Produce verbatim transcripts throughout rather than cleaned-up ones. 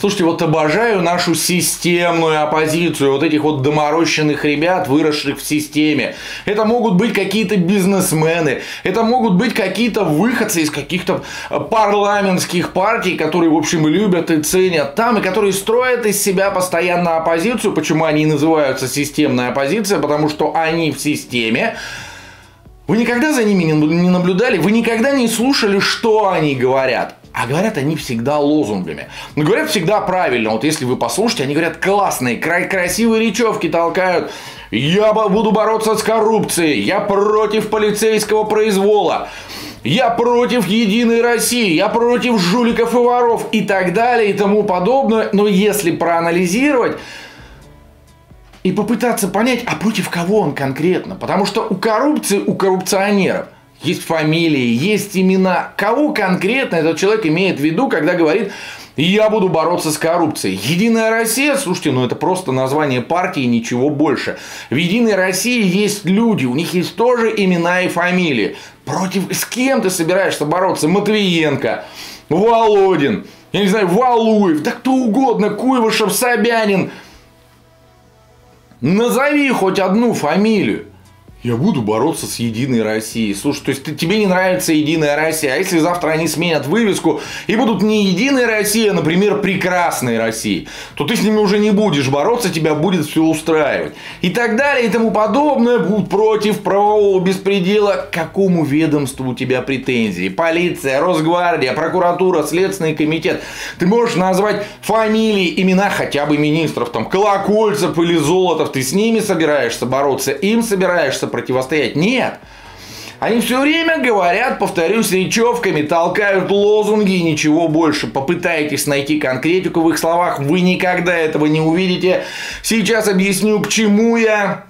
Слушайте, вот обожаю нашу системную оппозицию, вот этих вот доморощенных ребят, выросших в системе. Это могут быть какие-то бизнесмены, это могут быть какие-то выходцы из каких-то парламентских партий, которые, в общем, и любят, и ценят там, и которые строят из себя постоянно оппозицию. Почему они называются системная оппозиция? Потому что они в системе. Вы никогда за ними не наблюдали? Вы никогда не слушали, что они говорят? А говорят они всегда лозунгами. Но говорят всегда правильно. Вот если вы послушаете, они говорят классные, красивые речевки толкают. Я буду бороться с коррупцией. Я против полицейского произвола. Я против Единой России. Я против жуликов и воров. И так далее, и тому подобное. Но если проанализировать и попытаться понять, а против кого он конкретно. Потому что у коррупции, у коррупционеров есть фамилии, есть имена. Кого конкретно этот человек имеет в виду, когда говорит: я буду бороться с коррупцией? Единая Россия, слушайте, ну это просто название партии, ничего больше. В Единой России есть люди, у них есть тоже имена и фамилии. Против с кем ты собираешься бороться? Матвиенко, Володин, я не знаю, Валуев, да кто угодно, Куйвашев, Собянин. Назови хоть одну фамилию. Я буду бороться с Единой Россией. Слушай, то есть ты, тебе не нравится Единая Россия. А если завтра они сменят вывеску и будут не Единая Россия, а, например, Прекрасная Россия, то ты с ними уже не будешь бороться, тебя будет все устраивать. И так далее, и тому подобное. Будут против правового беспредела. К какому ведомству у тебя претензии? Полиция, Росгвардия, прокуратура, Следственный комитет. Ты можешь назвать фамилии, имена хотя бы министров. Там Колокольцев или Золотов. Ты с ними собираешься бороться? Им собираешься противостоять? Нет. Они все время говорят, повторюсь, речевками, толкают лозунги и ничего больше. Попытайтесь найти конкретику в их словах, вы никогда этого не увидите. Сейчас объясню, к чему я.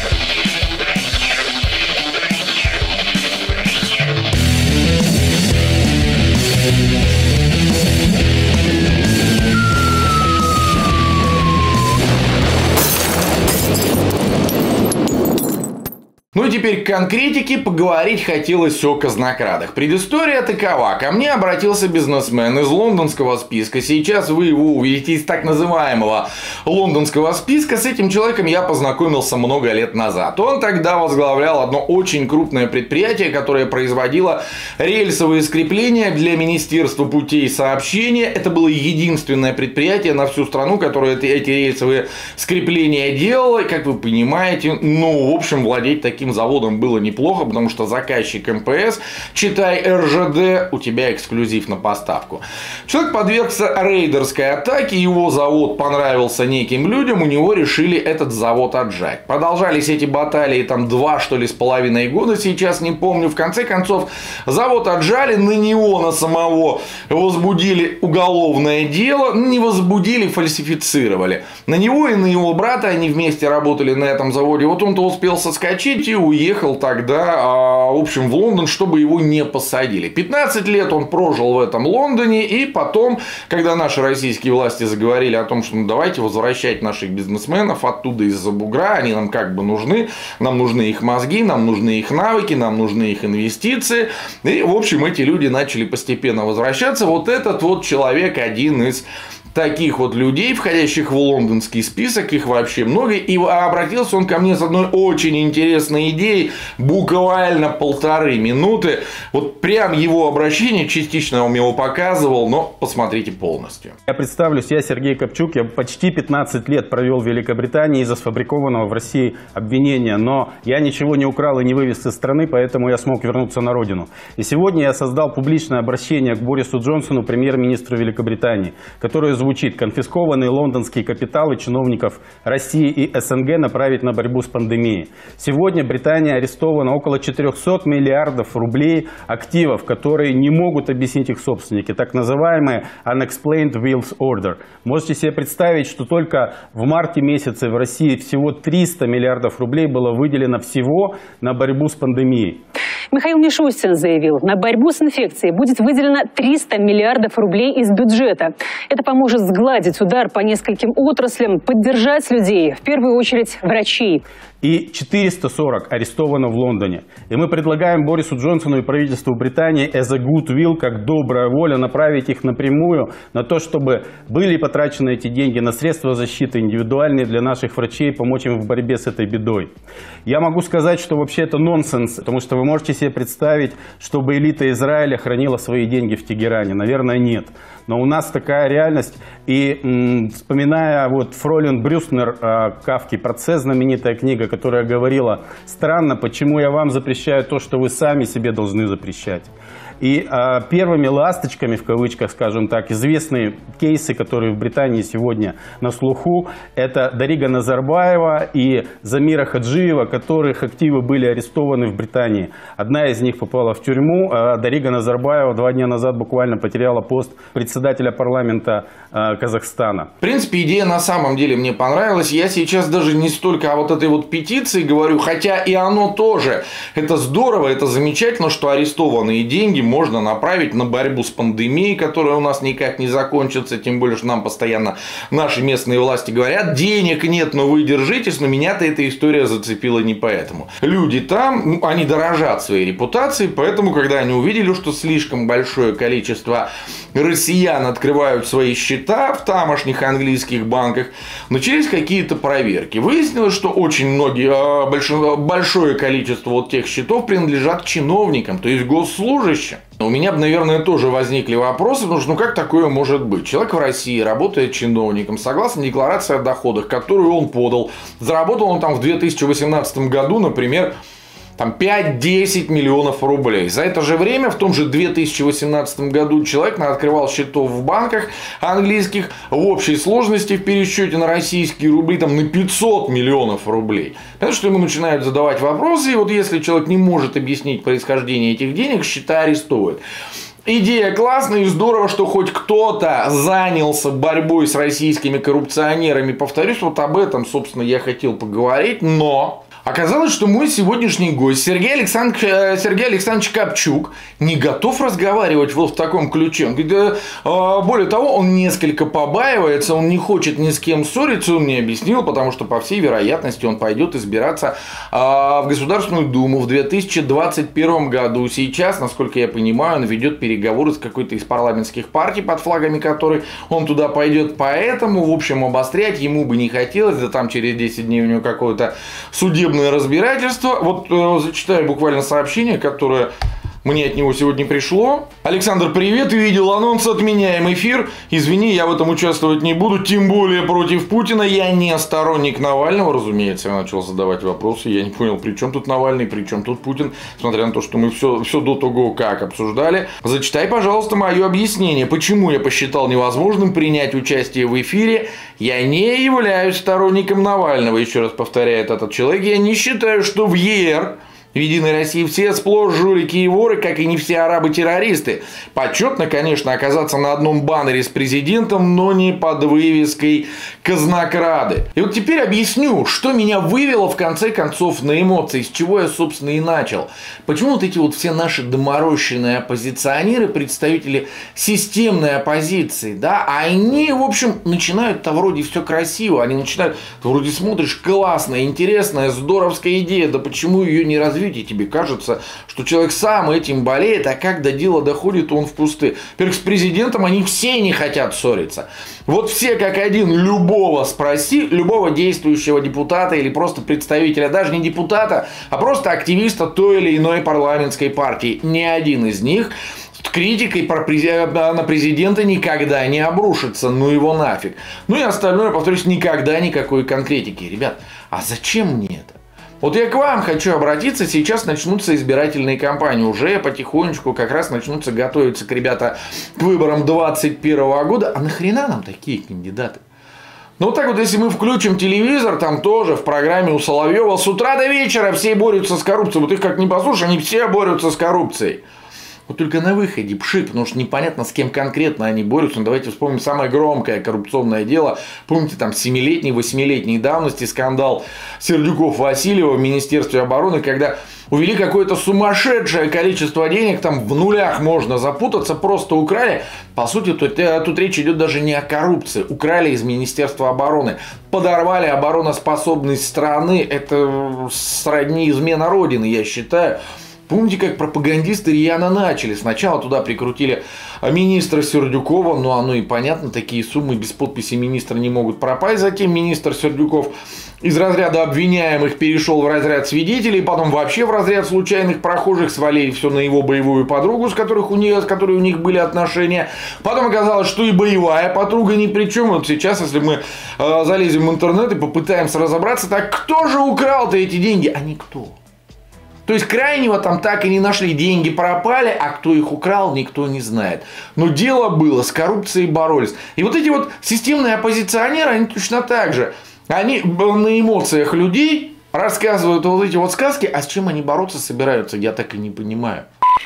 Ну и теперь к конкретике. Поговорить хотелось о казнокрадах. Предыстория такова. Ко мне обратился бизнесмен из лондонского списка. Сейчас вы его увидите из так называемого лондонского списка. С этим человеком я познакомился много лет назад. Он тогда возглавлял одно очень крупное предприятие, которое производило рельсовые скрепления для Министерства путей сообщения. Это было единственное предприятие на всю страну, которое эти рельсовые скрепления делало. Как вы понимаете, ну, в общем, владеть таким заводом было неплохо, потому что заказчик эм пэ эс, читай эр жэ дэ, у тебя эксклюзив на поставку. Человек подвергся рейдерской атаке, его завод понравился неким людям, у него решили этот завод отжать. Продолжались эти баталии там два, что ли, с половиной года, сейчас не помню. В конце концов, завод отжали, на него, на самого возбудили уголовное дело, не возбудили, фальсифицировали. На него и на его брата, они вместе работали на этом заводе, вот он-то успел соскочить и уехал тогда, в общем, в Лондон, чтобы его не посадили. пятнадцать лет он прожил в этом Лондоне, и потом, когда наши российские власти заговорили о том, что ну, давайте возвращать наших бизнесменов оттуда из-за бугра, они нам как бы нужны, нам нужны их мозги, нам нужны их навыки, нам нужны их инвестиции, и, в общем, эти люди начали постепенно возвращаться. Вот этот вот человек один из таких вот людей, входящих в лондонский список, их вообще много. И обратился он ко мне с одной очень интересной идеей, буквально полторы минуты. Вот прям его обращение, частично он его показывал, но посмотрите полностью. Я представлюсь, я Сергей Копчук, я почти пятнадцать лет провел в Великобритании из-за сфабрикованного в России обвинения, но я ничего не украл и не вывез из страны, поэтому я смог вернуться на родину. И сегодня я создал публичное обращение к Борису Джонсону, премьер-министру Великобритании, которое звучит: конфискованные лондонские капиталы чиновников России и эс эн гэ направить на борьбу с пандемией. Сегодня Британия арестована около четырёхсот миллиардов рублей активов, которые не могут объяснить их собственники, так называемые Unexplained Wills Order. Можете себе представить, что только в марте месяце в России всего триста миллиардов рублей было выделено всего на борьбу с пандемией. Михаил Мишустин заявил, на борьбу с инфекцией будет выделено триста миллиардов рублей из бюджета. Это поможет сгладить удар по нескольким отраслям, поддержать людей, в первую очередь врачей. и четыреста сорок арестовано в Лондоне. И мы предлагаем Борису Джонсону и правительству Британии as a goodwill, как добрая воля, направить их напрямую на то, чтобы были потрачены эти деньги на средства защиты индивидуальные для наших врачей, помочь им в борьбе с этой бедой. Я могу сказать, что вообще это нонсенс, потому что вы можете себе представить, чтобы элита Израиля хранила свои деньги в Тегеране. Наверное, нет. Но у нас такая реальность. И м, вспоминая вот Фройлен Брюснер э, Кафки «Процесс», знаменитая книга, которая говорила: странно, почему я вам запрещаю то, что вы сами себе должны запрещать. И э, первыми ласточками, в кавычках, скажем так, известные кейсы, которые в Британии сегодня на слуху, это Дарига Назарбаева и Замира Хаджиева, которых активы были арестованы в Британии. Одна из них попала в тюрьму, а Дарига Назарбаева два дня назад буквально потеряла пост председателя парламента э, Казахстана. В принципе, идея на самом деле мне понравилась. Я сейчас даже не столько о вот этой вот петиции говорю, хотя и оно тоже. Это здорово, это замечательно, что арестованные деньги можно направить на борьбу с пандемией, которая у нас никак не закончится, тем более, что нам постоянно наши местные власти говорят: денег нет, но вы держитесь. Но меня-то эта история зацепила не поэтому. Люди там, они дорожат своей репутацией, поэтому, когда они увидели, что слишком большое количество россиян открывают свои счета в тамошних английских банках, начались какие-то проверки. Выяснилось, что очень многие, большое количество вот тех счетов принадлежат чиновникам, то есть госслужащим. У меня бы, наверное, тоже возникли вопросы, потому что ну как такое может быть? Человек в России работает чиновником, согласно декларации о доходах, которую он подал, заработал он там в две тысячи восемнадцатом году, например, там пять-десять миллионов рублей. За это же время, в том же две тысячи восемнадцатом году, человек открывал счетов в банках английских в общей сложности в пересчете на российские рубли там, на пятьсот миллионов рублей. Потому что ему начинают задавать вопросы, и вот если человек не может объяснить происхождение этих денег, счета арестовывают. Идея классная и здорово, что хоть кто-то занялся борьбой с российскими коррупционерами. Повторюсь, вот об этом, собственно, я хотел поговорить, но... Оказалось, что мой сегодняшний гость Сергей Александрович, Сергей Александрович Копчук не готов разговаривать вот в таком ключе. Он говорит, более того, он несколько побаивается, он не хочет ни с кем ссориться, он мне объяснил, потому что, по всей вероятности, он пойдет избираться в Государственную Думу в две тысячи двадцать первом году. Сейчас, насколько я понимаю, он ведет переговоры с какой-то из парламентских партий, под флагами которой он туда пойдет. Поэтому, в общем, обострять ему бы не хотелось, да там через десять дней у него какое-то судебное разбирательство. Вот э, зачитаю буквально сообщение, которое мне от него сегодня пришло. Александр, привет, видел анонс, отменяем эфир. Извини, я в этом участвовать не буду, тем более против Путина. Я не сторонник Навального, разумеется. Я начал задавать вопросы, я не понял, при чем тут Навальный, при чем тут Путин. Смотря на то, что мы все, все до того, как обсуждали. Зачитай, пожалуйста, мое объяснение, почему я посчитал невозможным принять участие в эфире. Я не являюсь сторонником Навального, еще раз повторяет этот человек. Я не считаю, что в ЕР... В Единой России все сплошь жулики и воры, как и не все арабы-террористы. Почетно, конечно, оказаться на одном баннере с президентом, но не под вывеской «Казнокрады». И вот теперь объясню, что меня вывело в конце концов на эмоции, с чего я, собственно, и начал. Почему вот эти вот все наши доморощенные оппозиционеры, представители системной оппозиции, да, они, в общем, начинают-то вроде все красиво, они начинают, ты вроде смотришь, классная, интересная, здоровская идея, да почему ее не развить? И тебе кажется, что человек сам этим болеет, а как до дела доходит, он в кусты. Во-первых, с президентом они все не хотят ссориться. Вот все как один, любого спроси, любого действующего депутата или просто представителя, даже не депутата, а просто активиста той или иной парламентской партии. Ни один из них критикой на президента никогда не обрушится, ну его нафиг. Ну и остальное, повторюсь, никогда никакой конкретики. Ребят, а зачем мне это? Вот я к вам хочу обратиться, сейчас начнутся избирательные кампании, уже потихонечку как раз начнутся готовиться к ребята к выборам двадцать первого года, а нахрена нам такие кандидаты? Ну вот так вот, если мы включим телевизор, там тоже в программе у Соловьева с утра до вечера все борются с коррупцией, вот их как не послушаешь, они все борются с коррупцией. Вот только на выходе пшик, потому что непонятно, с кем конкретно они борются. Ну, давайте вспомним самое громкое коррупционное дело. Помните, там семилетней, восьмилетней давности скандал Сердюков-Васильева в Министерстве обороны, когда увели какое-то сумасшедшее количество денег, там в нулях можно запутаться, просто украли. По сути, тут, тут речь идет даже не о коррупции. Украли из Министерства обороны, подорвали обороноспособность страны. Это сродни измена Родины, я считаю. Помните, как пропагандисты рьяно начали? Сначала туда прикрутили министра Сердюкова, ну оно и понятно, такие суммы без подписи министра не могут пропасть. Затем министр Сердюков из разряда обвиняемых перешел в разряд свидетелей, потом вообще в разряд случайных прохожих, свалили все на его боевую подругу, с, которых у нее, с которой у них были отношения. Потом оказалось, что и боевая подруга ни при чем. Вот сейчас, если мы э, залезем в интернет и попытаемся разобраться, так кто же украл-то эти деньги? А никто. То есть крайнего там так и не нашли, деньги пропали, а кто их украл, никто не знает. Но дело было, с коррупцией боролись. И вот эти вот системные оппозиционеры, они точно так же. Они на эмоциях людей рассказывают вот эти вот сказки, а с чем они бороться собираются, я так и не понимаю.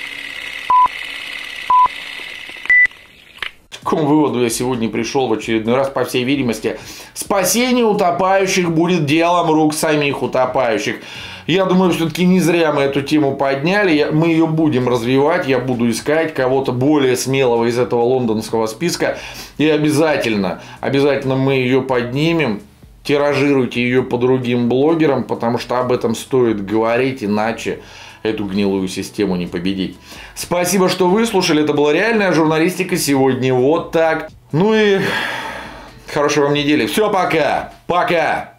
К какому выводу я сегодня пришел в очередной раз, по всей видимости, спасение утопающих будет делом рук самих утопающих. Я думаю, все-таки не зря мы эту тему подняли, мы ее будем развивать, я буду искать кого-то более смелого из этого лондонского списка, и обязательно, обязательно мы ее поднимем, тиражируйте ее по другим блогерам, потому что об этом стоит говорить, иначе эту гнилую систему не победить. Спасибо, что выслушали, это была реальная журналистика сегодня вот так. Ну и хорошей вам недели. Все, пока, пока.